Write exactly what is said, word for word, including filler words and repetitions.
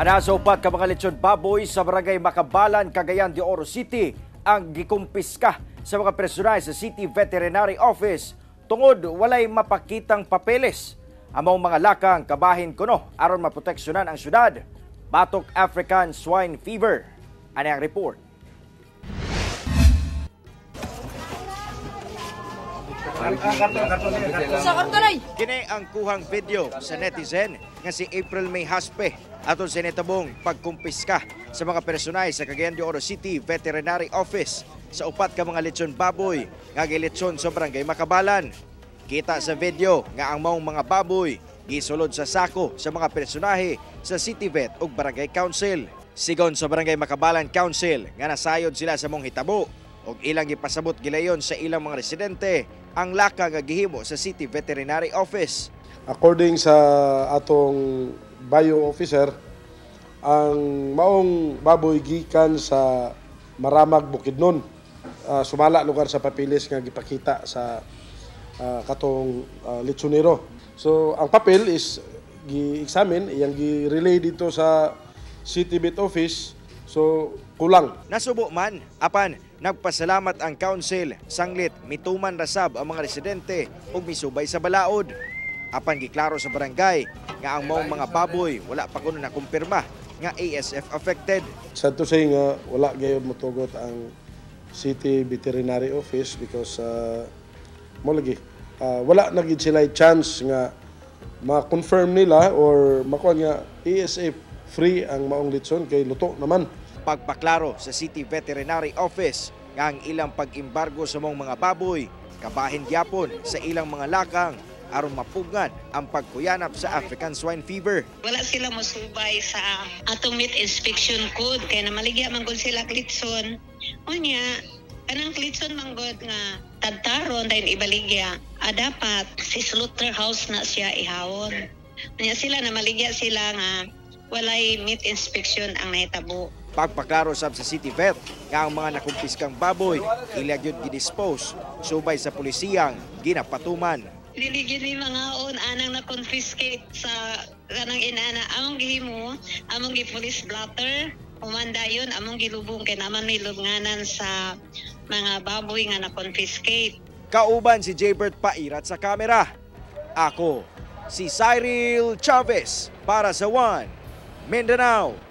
Ana sa upat ka mga lechon baboy sa barangay Makabalan, Cagayan de Oro City ang gikumpiska sa mga personal sa City Veterinary Office tungod walay mapakitang papeles. Among mga lakang kabahin kuno aron maproteksyonan ang syudad. Batok African Swine Fever. Ano ang report? Kini ang kuhang video sa netizen nga si April May Haspe aton sa nitabong pagkumpiska sa mga personal sa Cagayan de Oro City Veterinary Office sa upat ka mga lechon baboy nga gilechon sa barangay Makabalan. Kita sa video nga ang maong mga baboy gisulod sa sako sa mga personahe sa City Vet ug Barangay Council. Sigon sa Barangay Makabalan Council nga nasayod sila sa mong hitabo ug ilang gipasabot gilayon sa ilang mga residente ang laka nga gihimo sa City Veterinary Office. According sa atong bio officer, ang maong baboy gikan sa Maramag, Bukidnon. Uh, sumala lugar sa papilis nga gipakita sa uh, katong uh, lechonero. So ang papel is gi-examine, iyang gi-relay dito sa City Vet Office. So kulang. Nasubo man, apan nagpasalamat ang council, sanglit mituman rasab ang mga residente ug misubay sa balaod. Apan giklaro sa barangay nga ang maong mga baboy wala pa kuno nakumpirma nga A S F affected. Sad to say nga wala gayud motugot ang City Veterinary Office because uh, mo lagi uh, wala na gid sila chance nga ma-confirm nila or makuha nga A S F free ang maong lechon kay luto naman. Pagpaklaro sa City Veterinary Office nga ang ilang pag-imbargo sa mong mga baboy kabahin gyapon sa ilang mga lakang aron mapugngan ang pagkuyanap sa African Swine Fever. Wala sila mosubay sa atong meat inspection code kaya namaligya manggod sila klitson. Unya, kanang klitson manggod nga tadtaron dahil ibaligya, ah, dapat si slaughterhouse na siya ihawon. Unya sila namaligya sila nga walay meat inspection ang nahitabo. Pagpaklaro sab sa City Vet nga ang mga nakumpiskang baboy ilagyod gidispose subay sa pulisiyang ginapatuman. Liligid ni mga on anang na-confiscate sa kanang inana among gihimo, among gi-police blotter, umanda yun, among gilubong kay naman may lubnganan sa mga baboy nga na-confiscate. Kauban si Jaybert Pairat sa kamera. Ako, si Cyril Chavez para sa One Mindanao.